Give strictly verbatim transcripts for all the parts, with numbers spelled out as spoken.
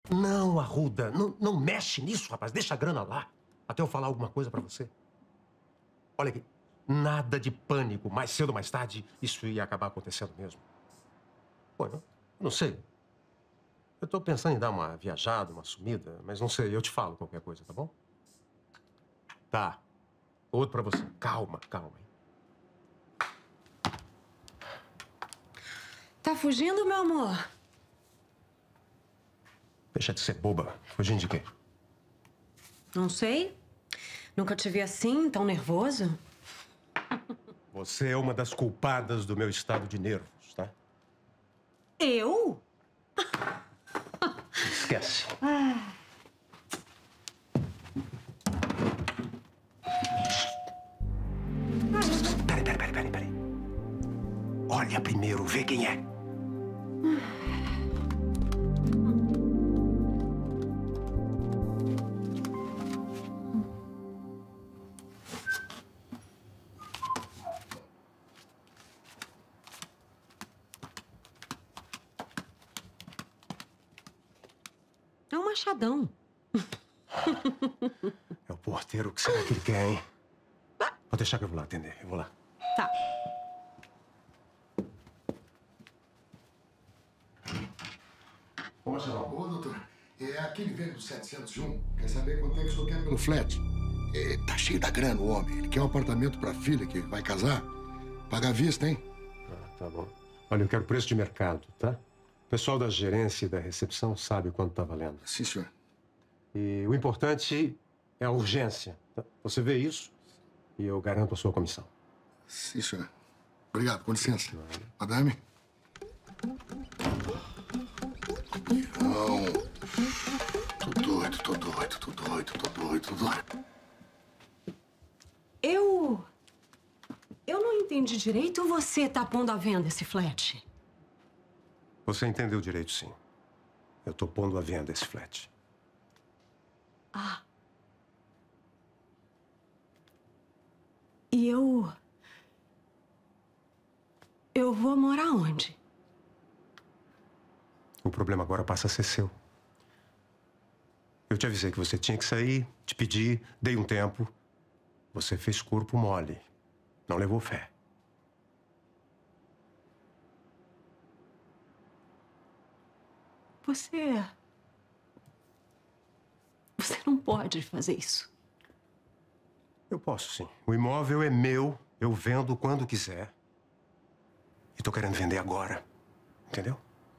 Não, Arruda, não, não mexe nisso, rapaz. Deixa a grana lá, até eu falar alguma coisa pra você. Olha aqui, nada de pânico. Mais cedo ou mais tarde, isso ia acabar acontecendo mesmo. Pô, eu não sei. Eu tô pensando em dar uma viajada, uma sumida, mas não sei, eu te falo qualquer coisa, tá bom? Tá. Outro pra você. Calma, calma. Tá fugindo, meu amor? Deixa de ser boba. Fugindo de quê? Não sei. Nunca te vi assim, tão nervoso. Você é uma das culpadas do meu estado de nervos, tá? Eu? Esquece. Ah. Peraí, peraí, peraí, peraí, peraí. Olha primeiro, vê quem é. É um machadão. É o porteiro. O que será que ele quer, hein? Vou deixar que eu vou lá atender. Eu vou lá. Tá. Ô, Marcelão. Ô, doutor, é aquele velho do setecentos e um. Quer saber quanto é que o senhor quer pelo flat? É, tá cheio da grana o homem. Ele quer um apartamento pra filha que vai casar. Paga à vista, hein? Ah, tá bom. Olha, eu quero preço de mercado, tá? O pessoal da gerência e da recepção sabe quanto tá valendo. Sim, senhor. E o importante é a urgência. Tá? Você vê isso e eu garanto a sua comissão. Sim, senhor. Obrigado, com licença. Madame? Não. Tô doido, tô doido, tô doido, tô doido, tô doido. Eu... Eu não entendi direito ou você tá pondo à venda esse flat? Você entendeu direito, sim. Eu tô pondo à venda esse flat. Ah. E eu... Eu vou morar onde? O problema agora passa a ser seu. Eu te avisei que você tinha que sair, te pedi, dei um tempo. Você fez corpo mole. Não levou fé. Você... Você não pode fazer isso. Eu posso, sim. O imóvel é meu, eu vendo quando quiser. E tô querendo vender agora. Entendeu?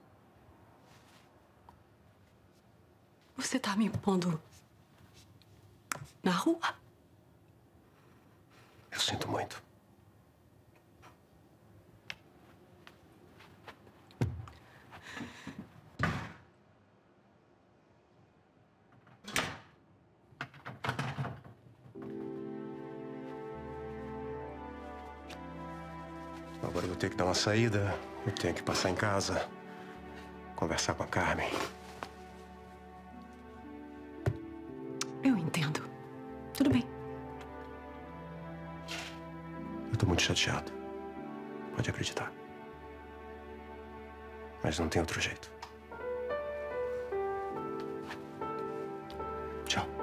Você tá me pondo... na rua? Eu sinto muito. Agora eu vou ter que dar uma saída. Eu tenho que passar em casa, conversar com a Carmen. Eu entendo. Tudo bem. Eu tô muito chateado. Pode acreditar. Mas não tem outro jeito. Tchau.